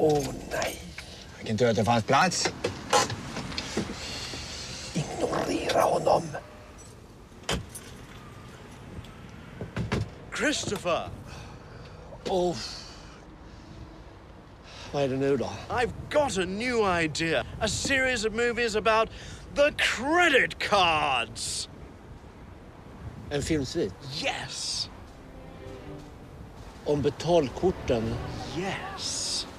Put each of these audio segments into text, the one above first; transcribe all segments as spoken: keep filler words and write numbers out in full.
Åh, nej. Vilken tur att det fanns plats. Ignorera honom. Christopher! Åh. Vad är det nu då? I've got a new idea. A series of movies about the credit cards. En filmsvit? Yes. Om betalkorten? Yes.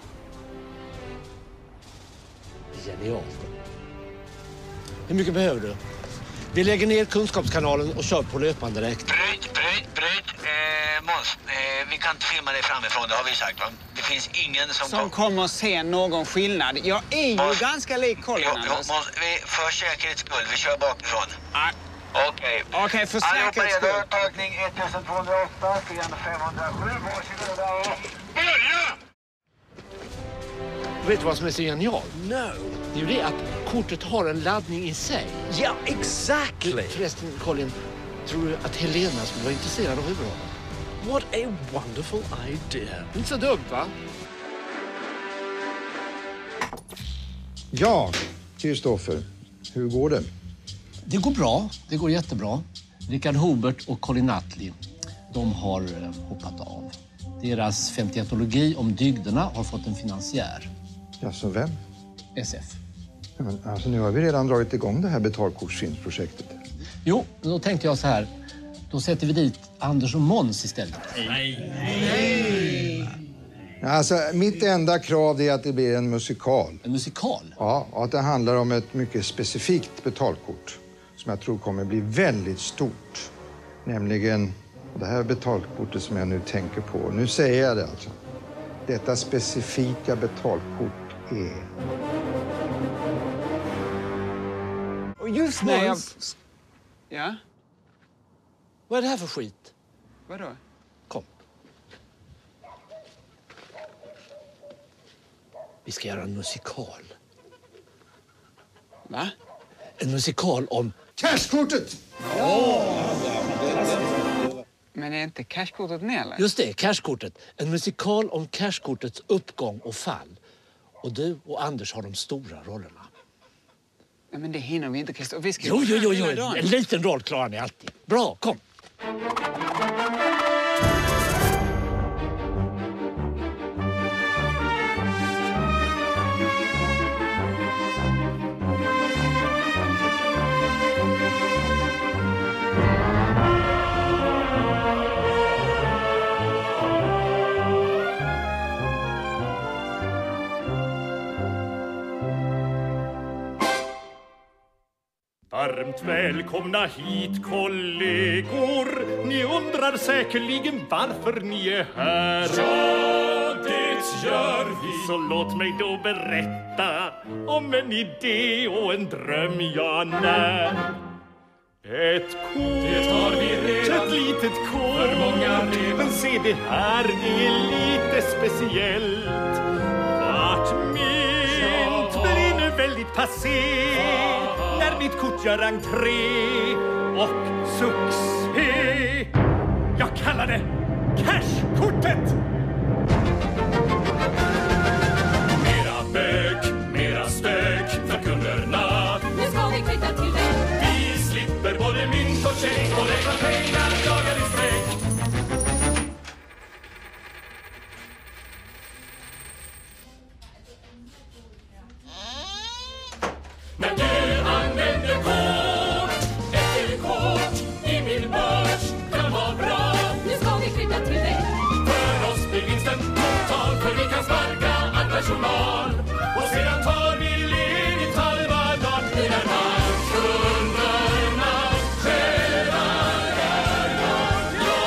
Genialt. Hur mycket behöver du? Vi lägger ner Kunskapskanalen och kör på löpande räkning. Bryt, bryt, bryt. Eh, Måns, eh, vi kan inte filma dig framifrån, det har vi sagt, va? Det finns ingen som... Som kom... kommer se någon skillnad. Jag är ju Måns, ganska lik Colin. Jo, jo, Måns, vi, för säkerhets skull, vi kör bakifrån. Ah. Okej. Okej, okay, för säkerhets skull. Allihopa redo, tagning ett två noll åtta, sten fem noll sju, varsågoda och... Börja! Vet du vad som är så genialt? No. Det är ju det att kortet har en laddning i sig. Yeah, exactly. Du, förresten, Colin, tror du att Helena skulle vara intresserad av huvudrollen? What a wonderful idea. Inte så dumt, va? Ja, Kristoffer. Hur går det? Det går bra. Det går jättebra. Richard Hubert och Colin Nutley, de har eh, hoppat av. Deras femtioettologi om dygderna har fått en finansiär. Ja, så vem? S F. Ja, men, alltså, nu har vi redan dragit igång det här betalkortsfilmsprojektet. Jo, då tänkte jag så här. Då sätter vi dit Anders och Måns istället. Nej! Nej! Alltså, mitt enda krav är att det blir en musikal. En musikal? Ja, och att det handlar om ett mycket specifikt betalkort som jag tror kommer bli väldigt stort. Nämligen det här betalkortet som jag nu tänker på. Nu säger jag det alltså. Detta specifika betalkort är... Och just när jag... Ja? Vad är det här för skit? Vadå? Kom. Vi ska göra en musikal. Va? En musikal om... Cashkortet! Ja! Men är inte cashkortet med, eller? Just det, cashkortet. En musikal om cashkortets uppgång och fall. Och du och Anders har de stora rollerna. Ja, men det hinner vi inte, Christopher. Vi ska... Jo, jo, jo, jo. En liten roll klarar ni alltid. Bra, kom. Varmt välkomna hit, kollegor. Ni undrar säkerligen varför ni är här. Ja, det gör vi. Så låt mig då berätta om en idé och en dröm jag när. Ett kort, det har vi redan. Ett litet kort, för många redan. Men se det här, det är lite speciellt. Vart mynt ja. Blir nu väldigt passé ja. När mitt kort gör entré och succé. Jag kallar det cashkortet. Mera bök, mera stök för kunderna. Nu ska vi kvitta till det. Vi slipper både mynt och check och räkna pengar dagar i sträck. När du använder kort, ett kort i min börs kan vara bra. Nu ska vi kvitta till det. För oss blir vinsten total, för vi kan sparka all personal. Och sedan tar vi ledigt halva dagen. Nu när kunderna själva är glada.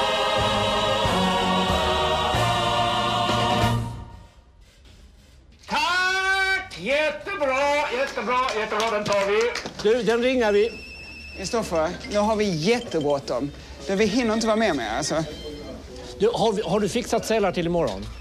Tack! Jättebra, jättebra, jättebra, den tar vi. Du, den ringar vi. Kristoffer, nu har vi jättebråttom. Vi hinner inte vara med mer, alltså. Du, har, vi, har du fixat sälar till imorgon?